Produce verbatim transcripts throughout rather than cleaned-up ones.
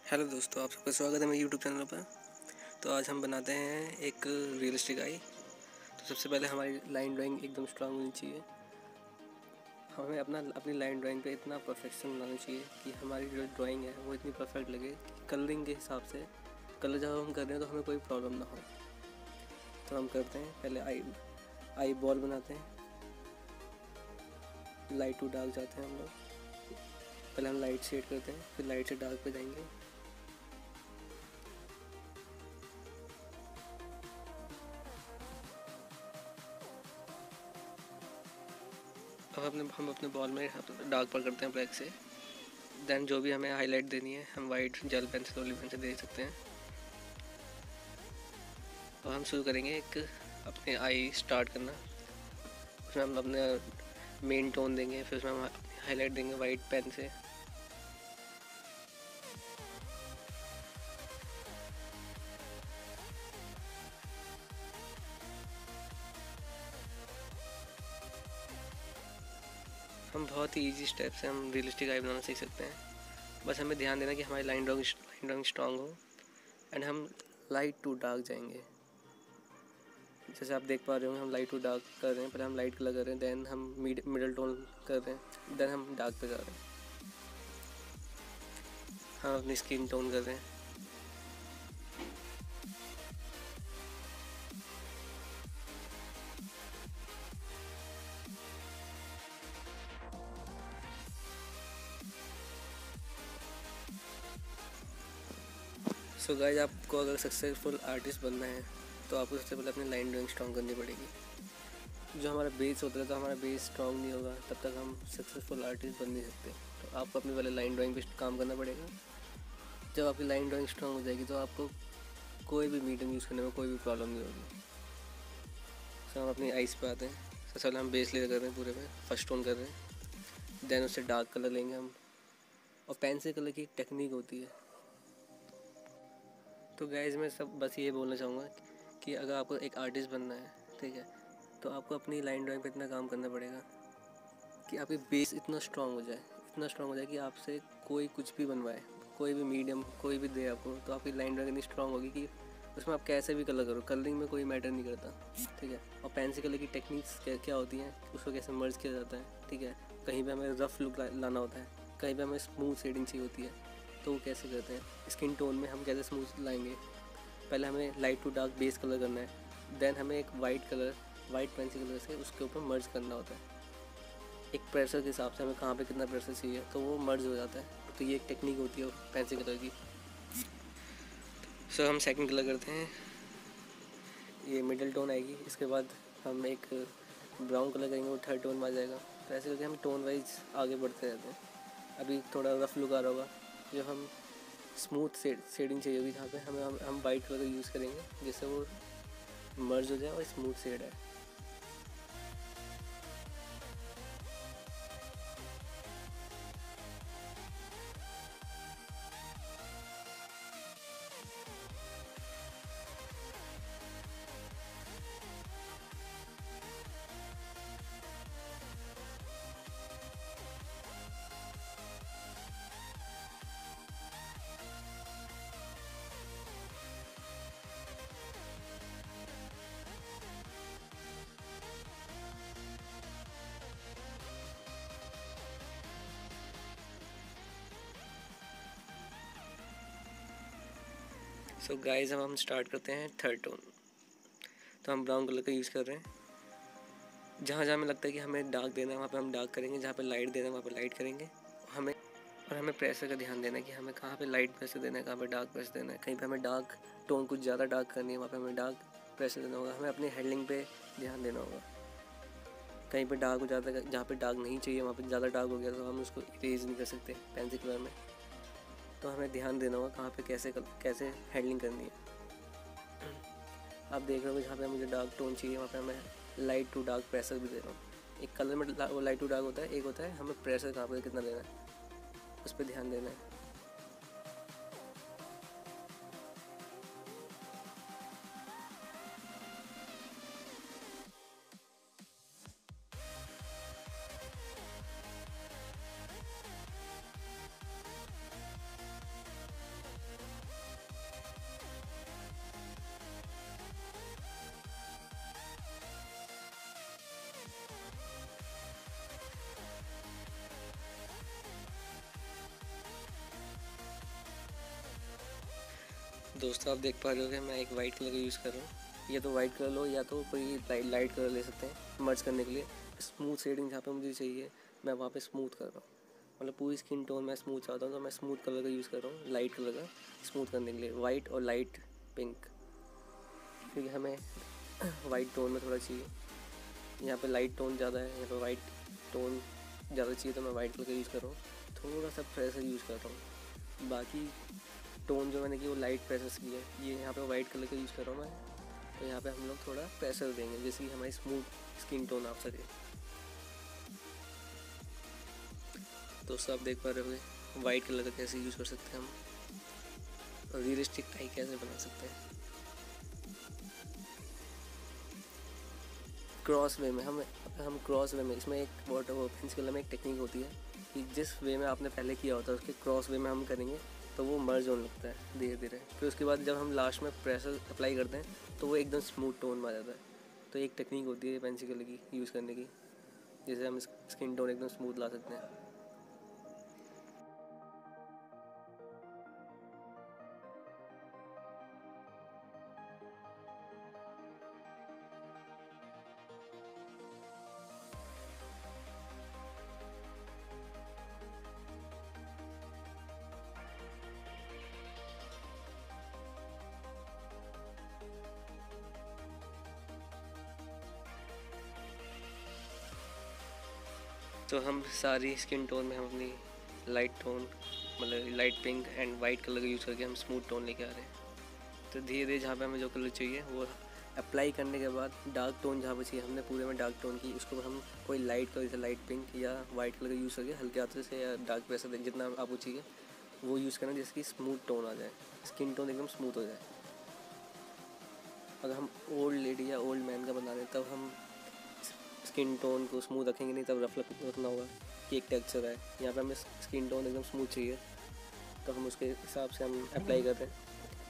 Hello दोस्तों, आप सबका स्वागत है मेरे यूट्यूब चैनल पर। तो आज हम बनाते हैं एक रियलिस्टिक आई। तो सबसे पहले हमारी लाइन ड्राइंग एकदम स्ट्रांग होनी चाहिए। हमें अपना अपनी लाइन ड्राइंग पे इतना परफेक्शन बनाना चाहिए कि हमारी जो ड्राइंग है वो इतनी परफेक्ट लगे कि कलरिंग के हिसाब से कलर जब हम कर रहे हैं तो हमें कोई प्रॉब्लम ना हो। तो हम करते हैं, पहले आई आई बॉल बनाते हैं। लाइट टू डार्क जाते हैं हम लोग। पहले हम लाइट शेड करते हैं, फिर लाइट से डार्क पे जाएंगे। अब अपने हम अपने बॉल में डार्क पर करते हैं ब्लैक से। देन जो भी हमें हाईलाइट देनी है हम वाइट जेल पेन से, रोली पेन से दे सकते हैं। और हम शुरू करेंगे एक अपने आई स्टार्ट करना। उसमें हम अपने मेन टोन देंगे, फिर उसमें हम हाईलाइट देंगे वाइट पेन से। हम बहुत ही इजी स्टेप से हम रियलिस्टिक आई बनाना सीख सकते हैं। बस हमें ध्यान देना कि हमारी line drawing line drawing strong हो। एंड हम लाइट टू डार्क जाएंगे। जैसे आप देख पा रहे होंगे हम लाइट टू डार्क कर रहे हैं। पहले हम लाइट कलर कर रहे हैं, देन हम मिड मिडल टोन कर रहे हैं, देन हम डार्क पे जा रहे हैं। हम अपनी स्किन टोन कर रहे हैं। सो so गाइस, आपको अगर सक्सेसफुल आर्टिस्ट बनना है तो आपको सबसे पहले अपनी लाइन ड्राइंग स्ट्रॉन्ग करनी पड़ेगी। जो हमारा बेस होता है, तो हमारा बेस स्ट्रॉन्ग नहीं होगा तब तक हम सक्सेसफुल आर्टिस्ट बन नहीं सकते। तो आपको अपनी पहले लाइन ड्राइंग पे काम करना पड़ेगा। जब आपकी लाइन ड्राइंग स्ट्रॉन्ग हो जाएगी तो आपको कोई भी मीडियम यूज़ करने में कोई भी प्रॉब्लम नहीं होगी। सो हम अपनी आइज़ पे आते हैं। सबसे पहले हम बेस लेयर कर रहे हैं, पूरे में फर्स्ट टोन कर रहे हैं। देन उससे डार्क कलर लेंगे हम। और पेंसिल कलर की एक टेक्निक होती है। तो गाइस, मैं सब बस ये बोलना चाहूँगा कि अगर आपको एक आर्टिस्ट बनना है, ठीक है, तो आपको अपनी लाइन ड्राइंग पे इतना काम करना पड़ेगा कि आपकी बेस इतना स्ट्रांग हो जाए, इतना स्ट्रांग हो जाए कि आपसे कोई कुछ भी बनवाए, कोई भी मीडियम कोई भी दे आपको, तो आपकी लाइन ड्राइंग इतनी स्ट्रांग होगी कि उसमें आप कैसे भी कलर करो, कलरिंग में कोई मैटर नहीं करता, ठीक है। और पेंसिल कलर की टेक्निक्स क्या क्या होती हैं, उसको कैसे मर्ज किया जाता है, ठीक है। कहीं पे हमें रफ लुक लाना होता है, कहीं पे हमें स्मूथ शेडिंग चाहिए होती है, तो वो कैसे करते हैं। स्किन टोन में हम कैसे स्मूथ लाएंगे, पहले हमें light to dark base colour करना है। देन हमें एक white colour, white pencil colour से उसके ऊपर मर्ज करना होता है। एक प्रेशर के हिसाब से हमें कहाँ पे कितना प्रेशर चाहिए, तो वो मर्ज हो जाता है। तो ये एक टेक्निक होती है पेंसिल कलर की। सो so, हम सेकंड कलर करते हैं। ये मिडिल टोन आएगी, इसके बाद हम एक ब्राउन कलर करेंगे, वो थर्ड टोन में आ जाएगा। तो ऐसे करके हम टोन वाइज आगे बढ़ते रहते हैं। अभी थोड़ा रफ लुक आ रहा होगा। जो हम स्मूथ शेडिंग चाहिए होगी, जहाँ पे हमें हम हम वाइट कलर का यूज़ करेंगे, जिससे वो मर्ज हो जाए और स्मूथ शेड है। सो गाइस, अब हम स्टार्ट करते हैं थर्ड टोन। तो हम ब्राउन कलर का यूज़ कर रहे हैं। जहाँ जहाँ हमें लगता है कि हमें डार्क देना है, वहाँ पे हम डार्क करेंगे। जहाँ पे लाइट देना है, वहाँ पे लाइट करेंगे। हमें और हमें प्रेशर का ध्यान देना है कि हमें कहाँ पे लाइट प्रेशर देना है, कहाँ पे डार्क प्रेशर देना है। कहीं पे हमें डार्क टोन कुछ ज़्यादा डार्क करनी है, वहाँ पे हमें डार्क प्रेशर देना होगा। हमें अपनी हेडलिंग पे ध्यान देना होगा। कहीं पे डार्क हो जाता है, जहाँ पे डार्क नहीं चाहिए वहाँ पे ज़्यादा डार्क हो गया तो हम उसको इरेज नहीं कर सकते पेंसिल कलर में। तो हमें ध्यान देना होगा कहाँ पे कैसे कैसे हैंडलिंग करनी है। आप देख रहे हो जहाँ पे मुझे डार्क टोन चाहिए, वहाँ पे मैं लाइट टू डार्क प्रेशर भी दे रहा हूँ। एक कलर में वो लाइट टू डार्क होता है, एक होता है हमें प्रेशर कहाँ पे कितना देना है, उस पर ध्यान देना है। दोस्तों आप देख पा रहे हो कि मैं एक वाइट कलर का यूज़ कर रहा हूँ। या तो वाइट कलर लो या तो कोई लाइट लाइट कलर ले सकते हैं मर्ज करने के लिए। स्मूथ शेडिंग जहाँ पे मुझे चाहिए मैं वहाँ पे स्मूथ कर रहा हूँ, मतलब पूरी स्किन टोन मैं स्मूथ चाहता हूँ तो मैं स्मूथ कलर का यूज़ कर रहा हूँ, लाइट कलर का स्मूथ करने के लिए, वाइट और लाइट पिंक। क्योंकि हमें वाइट टोन में थोड़ा चाहिए, यहाँ पे लाइट टोन ज़्यादा है, यहाँ पे वाइट टोन ज़्यादा चाहिए तो मैं वाइट कलर का यूज़ कर रहा हूँ। थोड़ा सा प्रेशर यूज़ करता हूँ, बाकी टोन जो मैंने की वो लाइट प्रेशर की है। ये यहाँ पे वाइट कलर का यूज़ कर रहा हूँ मैं, तो यहाँ पे हम लोग थोड़ा प्रेशर देंगे जैसे कि हमारी स्मूथ स्किन टोन आ सके। दोस्तों आप देख पा रहे होंगे वाइट कलर का कैसे यूज़ कर सकते हैं हम, और रियलिस्टिक आई कैसे बना सकते हैं। क्रॉस वे में हम हम क्रॉस वे में इसमें एक वाटर पेंसिल में एक टेक्निक होती है कि जिस वे में आपने पहले किया होता है उसके क्रॉस वे में हम करेंगे तो वो मर्ज होने लगता है धीरे धीरे। फिर उसके बाद जब हम लास्ट में प्रेशर अप्लाई करते हैं तो वो एकदम स्मूथ टोन में आ जाता है। तो एक टेक्निक होती है पेंसिल की यूज़ करने की, जिससे हम स्किन टोन एकदम स्मूथ ला सकते हैं। तो हम सारी स्किन टोन में हम अपनी लाइट टोन मतलब light pink and white colour का यूज़ करके हम स्मूथ टोन लेके आ रहे हैं। तो धीरे धीरे जहाँ पे हमें जो कलर चाहिए वो अप्लाई करने के बाद डार्क टोन जहाँ पे चाहिए हमने पूरे में डार्क टोन की, उसको हम कोई लाइट कलर जैसे लाइट पिंक या वाइट कलर का यूज़ करके हल्के हाथों से या डार्क प्रेशर जितना आपको चाहिए वो यूज़ करना जिसकी स्मूथ टोन आ जाए, स्किन टोन एकदम स्मूथ हो जाए। अगर हम ओल्ड लेडी या ओल्ड मैन का बना रहे हैं तब हम स्किन टोन को स्मूथ रखेंगे नहीं, तब रफ रखना होगा कि एक टेक्सचर है। यहाँ पे हमें स्किन टोन एकदम स्मूथ चाहिए तो हम उसके हिसाब से हम अप्लाई करते हैं।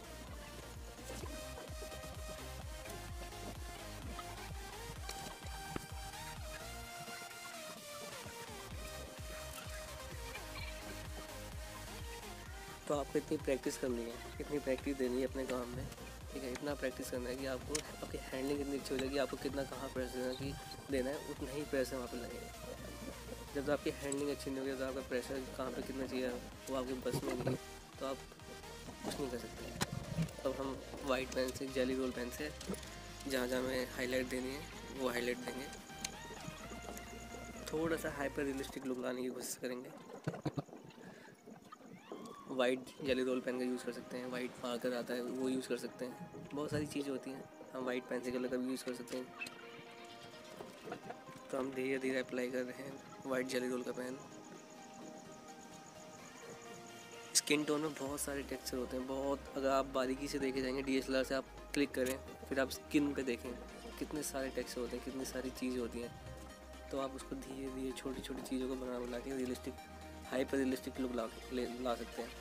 तो आपको इतनी प्रैक्टिस करनी है, इतनी प्रैक्टिस देनी है अपने काम में, ठीक है। इतना प्रैक्टिस करना है कि आपको आपकी हैंडलिंग इतनी अच्छी हो जाएगी, आपको कितना कहाँ प्रेशर देना कि देना है उतना ही प्रेशर वहाँ पे लगेगा। जब तक आपकी हैंडलिंग अच्छी नहीं होगी तो आपका प्रेशर कहाँ पे कितना चाहिए वो आपके बस में नहीं, तो आप कुछ नहीं कर सकते। अब हम वाइट पेन से जेली रोल पेन से जहाँ जहाँ हमें हाईलाइट देनी है वो हाईलाइट देंगे, थोड़ा सा हाइपर रियलिस्टिक लुक लाने की कोशिश करेंगे। वाइट जेली रोल पेन का यूज़ कर सकते हैं, वाइट मार्कर आता है वो यूज़ कर सकते हैं, बहुत सारी चीज़ें होती हैं। हम वाइट पेंसिल कलर का भी यूज़ कर सकते हैं। तो हम धीरे धीरे अप्लाई कर रहे हैं वाइट जेली रोल का पेन। स्किन टोन में बहुत सारे टेक्सचर होते हैं, बहुत, अगर आप बारीकी से देखे जाएंगे डी एस एल आर से आप क्लिक करें फिर आप स्किन पे देखें कितने सारे टेक्सचर होते हैं, कितनी सारी चीज़ें होती हैं। तो आप उसको धीरे धीरे छोटी छोटी चीज़ों को बना बना के रियलिस्टिक हाइपर रियलिस्टिक लुक ला ला सकते हैं।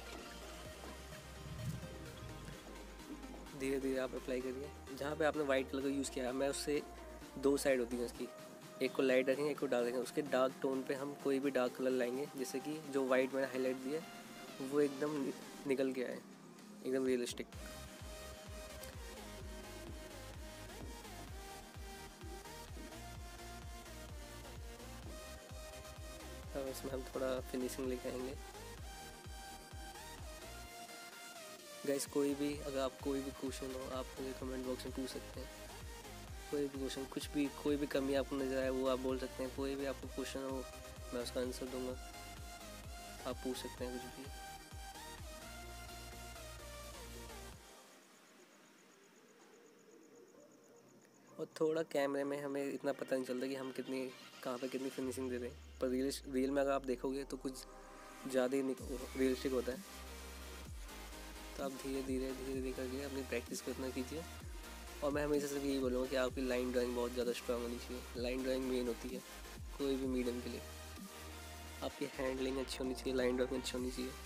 धीरे धीरे आप अप्लाई करिए। जहाँ पे आपने वाइट कलर का यूज़ किया है मैं उससे दो साइड होती है उसकी, एक को लाइट रखेंगे एक को डार्क रखेंगे। उसके डार्क टोन पे हम कोई भी डार्क कलर लाएंगे जैसे कि जो वाइट मैंने हाईलाइट दिया वो एकदम निकल के आए, एकदम रियलिस्टिक। अब इसमें हम थोड़ा फिनिशिंग लेके आएंगे। गाइस कोई भी अगर आप कोई भी क्वेश्चन हो आप मुझे कमेंट बॉक्स में पूछ सकते हैं। कोई भी क्वेश्चन, कुछ भी, कोई भी कमी आपको नज़र आए वो आप बोल सकते हैं। कोई भी आपको क्वेश्चन हो मैं उसका आंसर दूंगा, आप पूछ सकते हैं कुछ भी। और थोड़ा कैमरे में हमें इतना पता नहीं चलता कि हम कितनी कहाँ पे कितनी फिनिशिंग दे रहे हैं, पर रियल रियल में अगर आप देखोगे तो कुछ ज़्यादा ही रियलिस्टिक होता है। तो आप धीरे धीरे धीरे धीरे करके अपनी प्रैक्टिस को इतना कीजिए। और मैं हमेशा सिर्फ यही बोलूँगा कि आपकी लाइन ड्राइंग बहुत ज़्यादा स्ट्रांग होनी चाहिए। लाइन ड्राइंग मेन होती है कोई भी मीडियम के लिए। आपकी हैंडलिंग अच्छी होनी चाहिए, लाइन ड्राइंग अच्छी होनी चाहिए।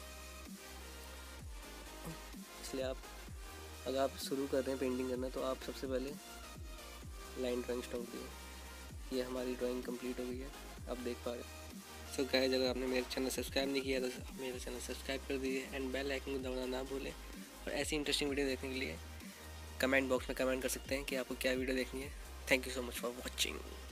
इसलिए आप अगर आप शुरू कर रहे हैं पेंटिंग करना तो आप सबसे पहले लाइन ड्राइंग स्टार्ट कीजिए। ये हमारी ड्राइंग कंप्लीट हो गई है, आप देख पा रहे हैं। सो गाइस अगर आपने मेरे चैनल सब्सक्राइब नहीं किया तो मेरा चैनल सब्सक्राइब कर दीजिए एंड बेल आइकन को दबाना ना भूलें। और ऐसी इंटरेस्टिंग वीडियो देखने के लिए कमेंट बॉक्स में कमेंट कर सकते हैं कि आपको क्या वीडियो देखनी है। Thank you so much for watching.